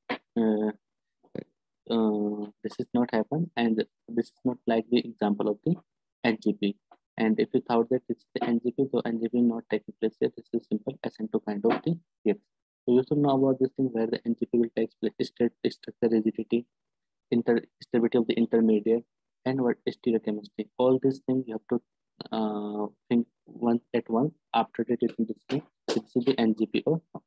this is not happen, and this is not like the example of the NGP. And if you thought that it's the NGP, so NGP not taking place here. This is simple SN2 kind of the gift. So you should know about this thing where the NGP will take place, state structure rigidity, stability of the intermediate, and what is stereochemistry. All these things you have to think once at once, after that it will display. This is the NGP or no.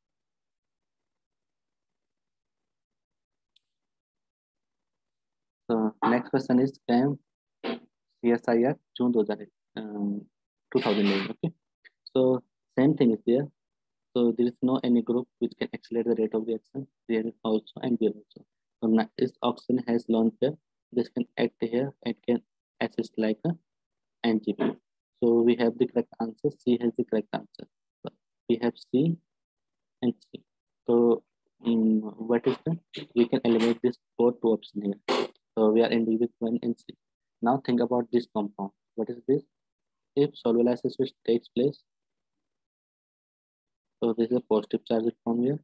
So next question is can CSIR June 2011. Okay. So same thing is there. So there is no any group which can accelerate the rate of reaction. There is also and here also. So now this oxygen has lone pair. This can act here and can assist like a NGP. So we have the correct answer. C has the correct answer. So we have C and C. So what is the? We can eliminate this for two options here. So we are ending with 1 and C. Now think about this compound. What is this? If solubilisis which takes place, so this is a positive charge from here.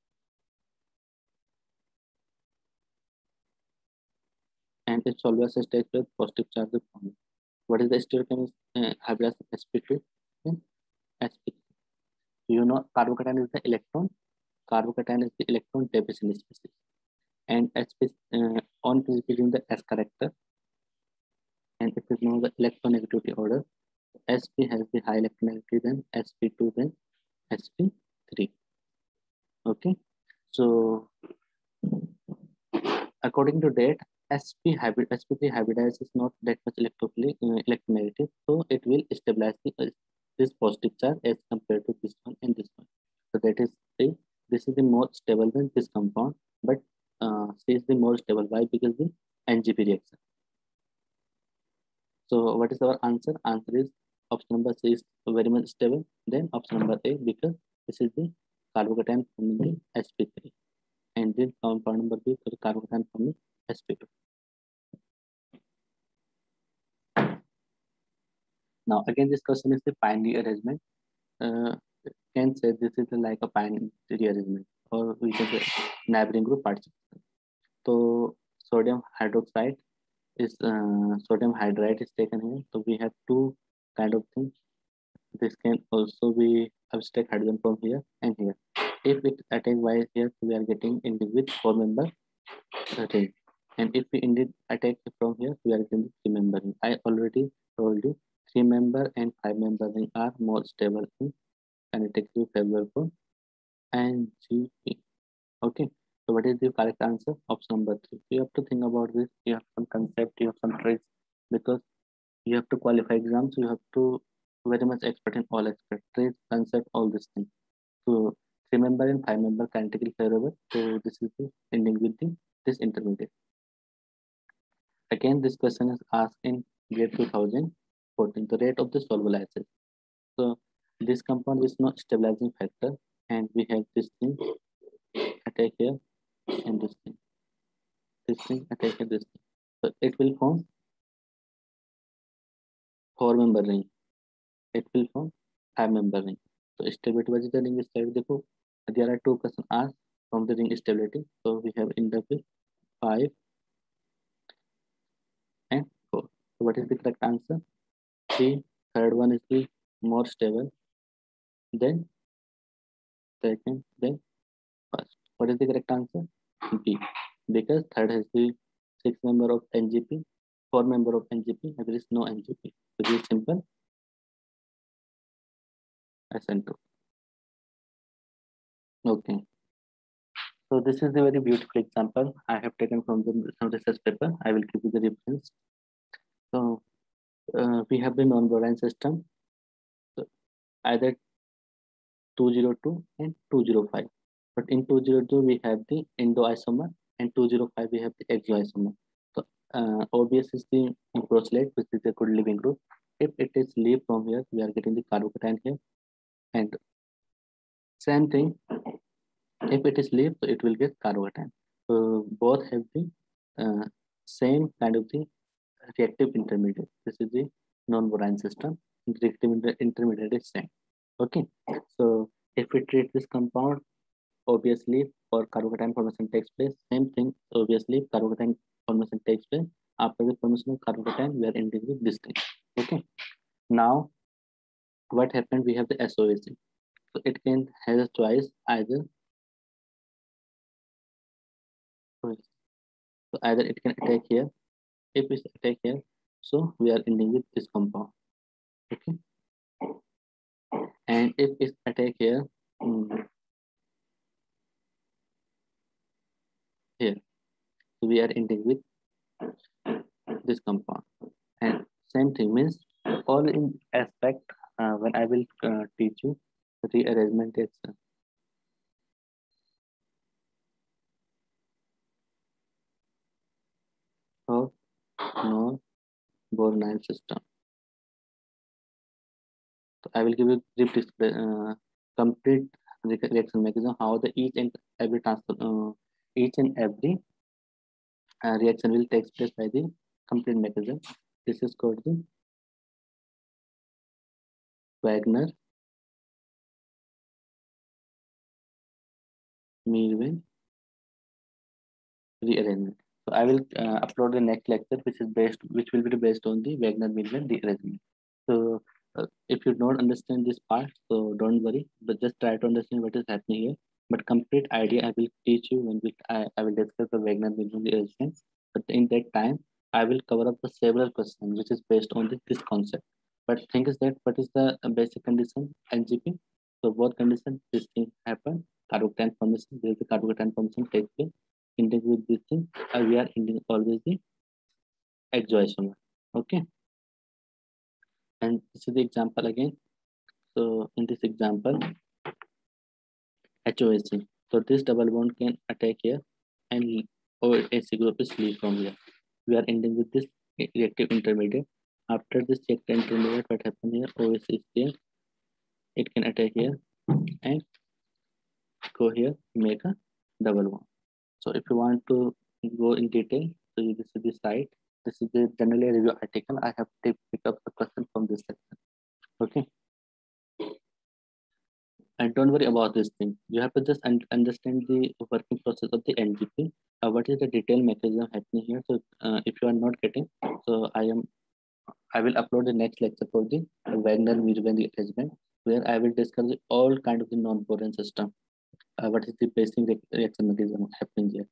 And if solubilisis takes place, positive charge from here. What is the stereochemistry hybridized sp2 and sp3? You know carbocation is the electron. Carbocation is the electron deficient species. And sp on presupposing the s character, and if you know the electronegativity order, sp has the high electronegativity than sp2 then sp3. Okay, so according to that, sp3 hybridized is not that much electronegative, so it will stabilize this positive charge as compared to this one and this one. So that is this is the more stable than this compound, but C is the more stable. Why? Because the NGP reaction. So what is our answer? Answer is option number C is very much stable. Then option number A, because this is the carbocation from the sp3, and then compound number B for the carbocation from the sp2. Now again, this question is the binary arrangement. Can say this is like a binary arrangement, or we can say neighboring group participation. So sodium hydroxide is sodium hydride is taken here. So we have two kind of things. This can also be abstract hydrogen from here and here. If it attack Y here, we are getting indeed with 4-member ring. And if we indeed attack from here, we are getting 3-member ring. I already told you 3-member and 5-member ring are more stable in kinetically favorable and GP. Okay. So what is the correct answer? Option number 3. You have to think about this. You have some concept, you have some traits, because you have to qualify exams. You have to very much expert in all aspects, traits, concept, all these things. So 3-member and 5-member kinetically favorable. So this is the ending with this intermediate. Again, this question is asked in year 2014. The rate of the soluble acid. So this compound is not stabilizing factor, and we have this thing attack here and this thing attack and this thing. So it will form 4-member ring. It will form 5-member ring. So stability was the ring stability. There are two questions asked from the ring stability. So we have ended with 5 and 4. So what is the correct answer? The third one is the more stable, then second, then first. What is the correct answer? B. Because third has the 6-member of NGP, 4-member of NGP, and there is no NGP. So this is simple SN2. Okay. So this is a very beautiful example I have taken from some research paper. I will give you the reference. So we have the non-Brownian system, so either 202 and 205. But in 202 we have the endoisomer, and 205 we have the exoisomer. So OBS is the proselyte, which is a good living group. If it is leave from here, we are getting the carbocation here, and same thing. If it is leaf, so it will get carbocation. So both have the same kind of the reactive intermediate. This is the non-Brownian system. Reactive intermediate is same. Okay. So if we treat this compound, obviously for carbocation formation takes place. Same thing. Obviously carbocation formation takes place. After the formation of carbocation, we are ending with this thing. Okay. Now, what happened? We have the SOAC. So it can has a choice either. So either it can attack here. If it's attack here, so we are ending with this compound. Okay. And if it's attack here, mm, here, so we are ending with this compound. And same thing means all in aspect when I will teach you rearrangement is of no Bohr system. So I will give you brief complete reaction mechanism how the each and every transfer each and every reaction will take place by the complete mechanism. This is called the Wagner Meerwin rearrangement. So I will upload the next lecture, which will be based on the Wagner Meerwin rearrangement. So if you don't understand this part, so don't worry, but just try to understand what is happening here. But complete idea I will teach you when I will discuss the Wagner Meerwin rearrangement. But in that time, I will cover up the several questions which is based on this concept. But thing is that what is the basic condition NGP? So both conditions this thing happen. Carbon formation, there is the carbon formation takes place. Ending with this thing, we are ending always the exoisomer. Okay, and this is the example again. So in this example, HOAC. So this double bond can attack here and OAC group is leave from here. We are ending with this reactive intermediate. After this reactive intermediate, what happens here? OAC is there. It can attack here and go here, make a double bond. So if you want to go in detail, so this is the site. This is the generally review article. I have to pick up the question from this section. Okay. And don't worry about this thing. You have to just understand the working process of the NGP. What is the detailed mechanism happening here? So if you are not getting, so I will upload the next lecture for the Wagner Meerwin rearrangement, where I will discuss all kind of the non-Bohren system. What is the basic reaction mechanism happening here?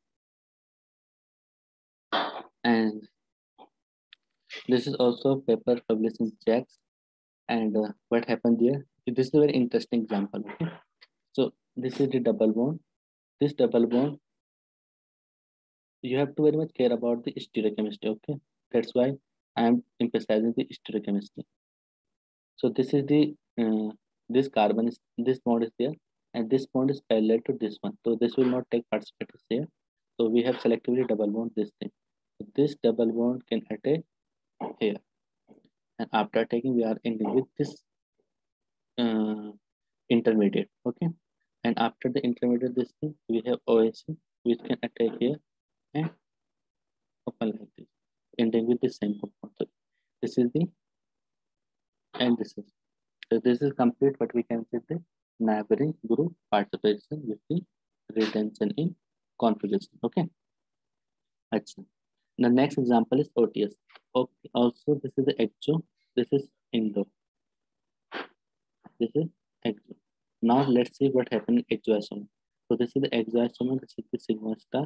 And this is also a paper published in JACS. And what happened there? This is a very interesting example. Okay? So this is the double bond. This double bond, you have to very much care about the stereochemistry. Okay, that's why I am emphasizing the stereochemistry. So this is the this carbon is this bond is there, and this bond is parallel to this one. So this will not take participators here. So we have selectively double bond this thing. So this double bond can attack here, and after attacking, we are ending with this uh, intermediate. Okay, and after the intermediate, this thing we have OAC, which can attack here and open like this, ending with the same compound. So this is the and this is so this is complete what we can say the neighboring group participation with the retention in configuration. Okay. Achha. The next example is OTS. Okay. Also, this is the exo. This is indo. This is exo. Now let's see what happened in exoisomer. So this is the exoisomer. This is the sigma star.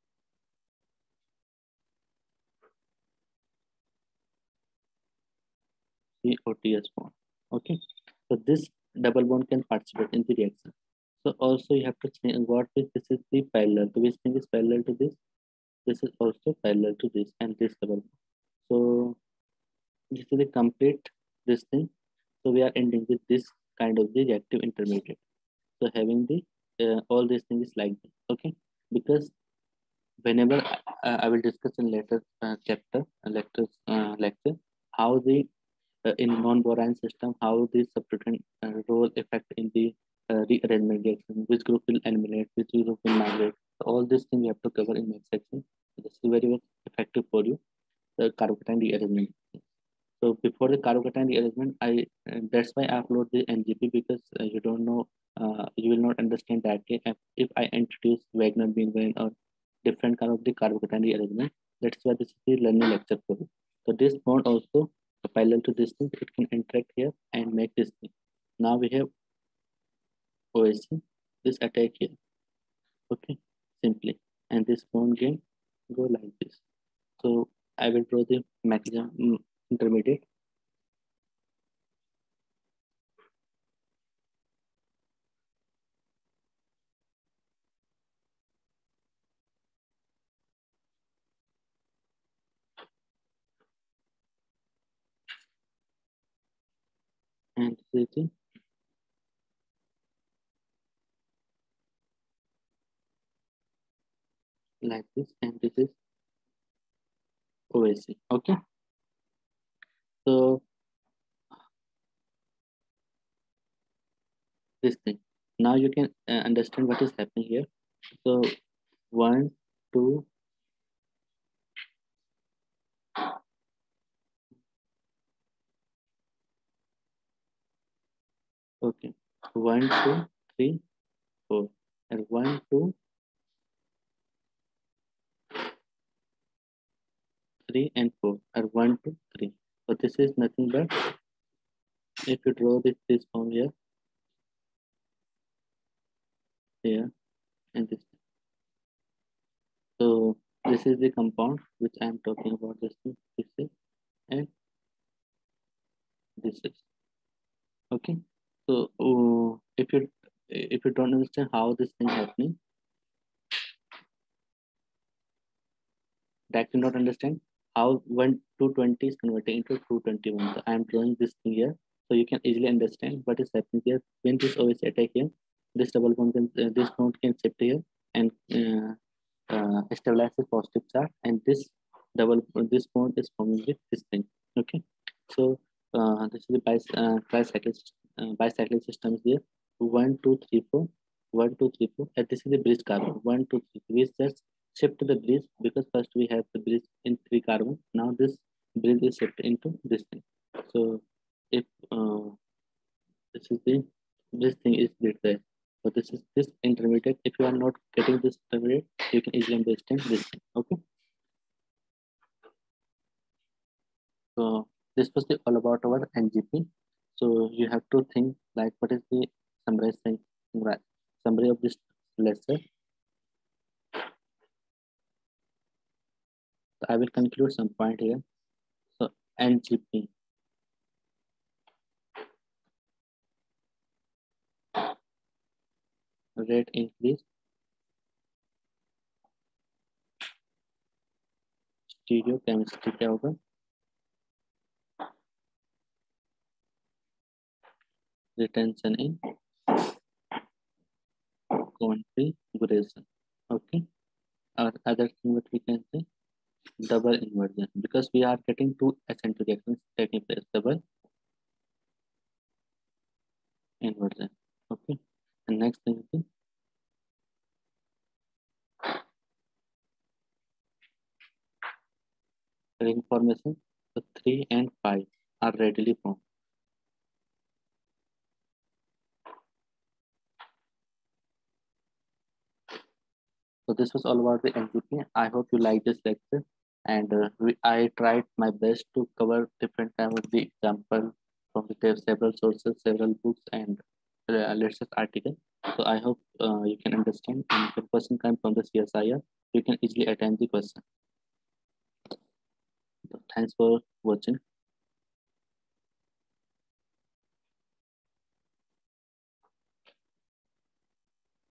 The OTS bond. Okay. So this double bond can participate in the reaction. So also you have to think what is this is the parallel. So which thing is parallel to this? This is also parallel to this and this double bond. So this is the complete this thing. So we are ending with this kind of the reactive intermediate. So having the all these things like this. Okay, because whenever I will discuss in later chapter lecture how the in non-Boran system, how the substituent role affect in the rearrangement reaction, which group will eliminate, which group will migrate. So all these things we have to cover in next section. So this is very much effective for you, the carbocation rearrangement. So before the carbocation rearrangement, that's why I upload the NGP because you don't know, you will not understand that if I introduce Wagner Bean or different kind of the carbocation rearrangement. That's why this is the learning lecture for you. So this bond also parallel to this thing, it can interact here and make this thing. Now we have OSC, this attack here. Okay, simply. And this bond can go like this. So I will draw the mechanism intermediate. and this is like this, and this is OAC. Okay, so this thing. Now you can understand what is happening here. So one, two, okay, one, two, three, four, and one, two, three, and four, and one, two, three. So this is nothing but if you draw this form here, here, and this. So this is the compound which I am talking about. This is, and this is okay. So if you don't understand how this thing happening, that cannot understand how when 220 is converted into 221. So I am drawing this thing here, so you can easily understand what is happening here. When this OS attack here, this double bond can this bond can shift here and stabilize the positive charge, and this bond is forming with this thing. Okay, so this is the bicyclic system is here. 1, 2, 3, 4. 1, 2, 3, 4. And this is the bridge carbon. 1, 2, 3. We just shift the bridge because first we have the bridge in 3 carbon. Now this bridge is shifted into this thing. So if this is the this thing is there. So this is this intermediate. If you are not getting this intermediate, you can easily understand this thing. Okay. So this was all about our NGP. So you have to think like what is the summary thing, summary of this lesson. So I will conclude some point here. So NGP, rate increase, stereochemistry क्या होगा, retention in configuration. Okay. Or other thing what we can say, double inversion, because we are getting two eccentric reactions taking place, double inversion. Okay. And next thing is ring formation. So 3 and 5 are readily formed. So this was all about the NGP. I hope you like this lecture, and I tried my best to cover different kind of the example from the several sources, several books, and latest article. So I hope you can understand. And if the question comes from the CSIR, you can easily attend the question. So thanks for watching.